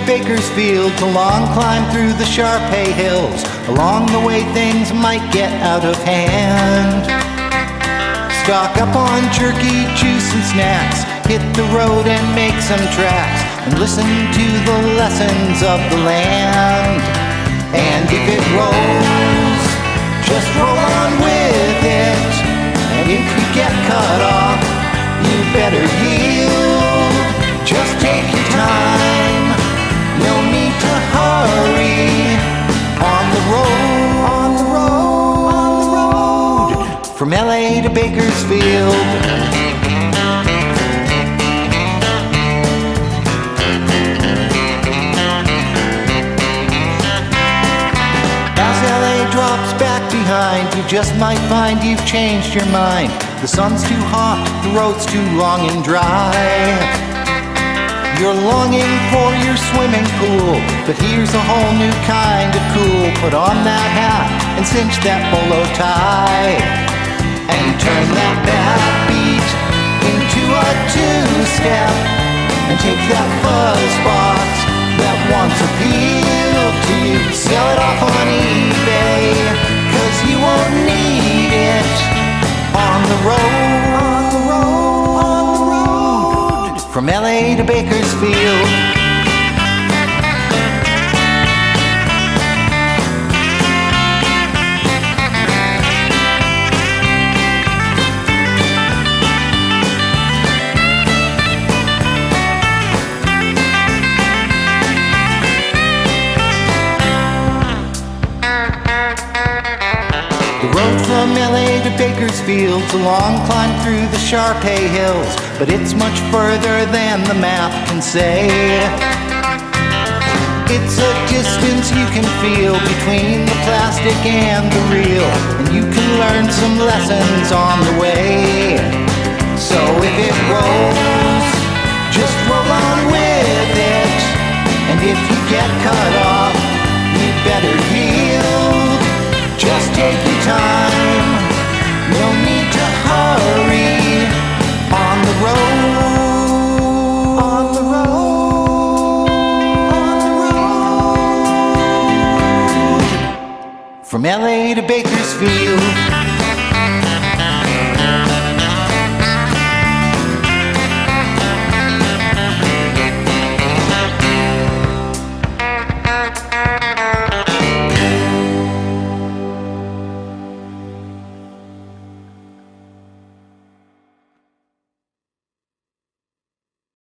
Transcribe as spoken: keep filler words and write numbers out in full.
Bakersfield, a long climb through the Sharpay hills. Along the way things might get out of hand. Stock up on jerky, juice and snacks. Hit the road and make some tracks, and listen to the lessons of the land. And if it rolls, just roll on with it. And if you get cut off, you better yield. Just take your time, no need to hurry. On the road, on the road, on the road, from L A to Bakersfield. Drops back behind, you just might find you've changed your mind. The sun's too hot, the road's too long and dry. You're longing for your swimming pool, but here's a whole new kind of cool. Put on that hat and cinch that bolo tie, and turn that backbeat into a two-step, and take that fuzz box that once appealed to you. Sell it off on eBay, cause you won't need it on the road, on the road, on the road, from L A to Bakersfield. The road from L A to Bakersfield's a long climb through the Sharpay hills, but it's much further than the map can say. It's a distance you can feel between the plastic and the real, and you can learn some lessons on the way. So if it rolls, just roll on with it. And if you get cut off, you better yield. Just take your time, no need to hurry. On the road, on the road, on the road, from L A to Bakersfield.